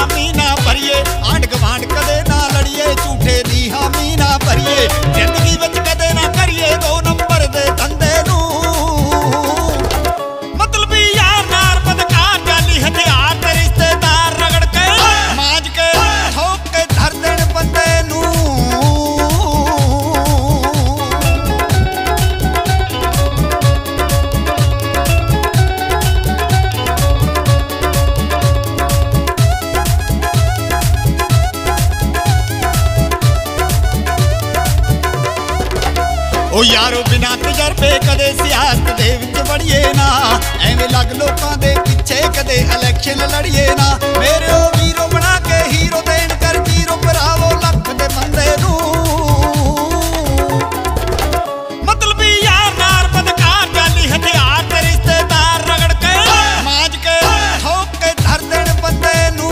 हामी ना भरिए, आंढ गवांढ कदे ना लड़िए, झूठे दी हामी ना भरिए, जिंदगी विच कदे ना करिए 2 नंबर दे धंधे नू। मतलबी यार नार बदकार जाली हथियार ते रिश्तेदार रगड़ के मांज के ठोक के धर देण बंदे नू। ओ यारो बिना तजर्बे कदे सियासत दे विच वड़िए ना, एवें लग लोकां दे पिछे कदे इलेक्शन लड़िए ना। मेरे ओ वीरो बना के हीरो देण कर जीरो भरावो लख दे बंदे नू। मतलबी यार नार बदकार जाली हथियार ते रिश्तेदार रगड़ के मांज के ठोक के धर देण बंदे नू।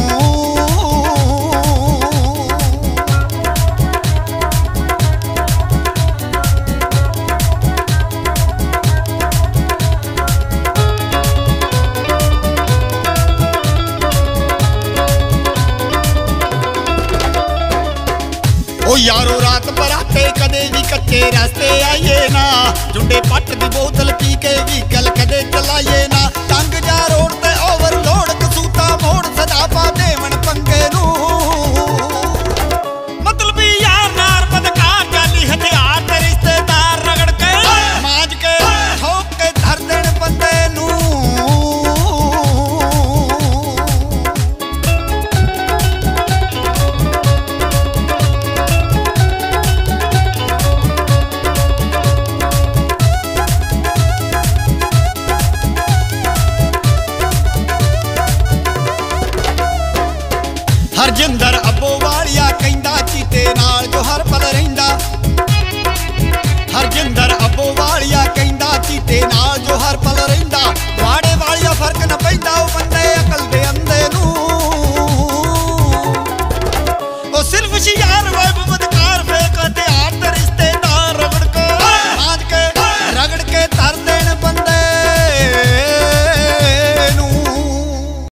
ओ यारो रात बराते कदे भी कच्चे रास्ते आइए ना, जुंडे पट दी बोतल पी के भी